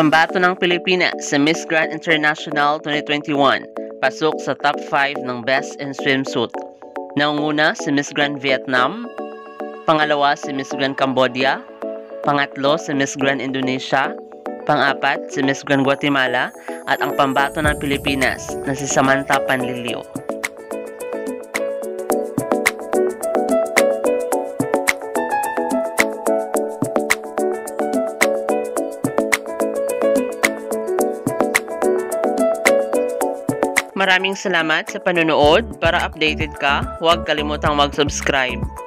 Pambato ng Pilipinas sa Miss Grand International 2021, pasok sa top 5 ng Best in Swimsuit. Naunguna si Miss Grand Vietnam, pangalawa si Miss Grand Cambodia, pangatlo si Miss Grand Indonesia, pang-apat si Miss Grand Guatemala, at ang pambato ng Pilipinas na si Samantha Panlilio. Maraming salamat sa panonood. Para updated ka, huwag kalimutang mag-subscribe.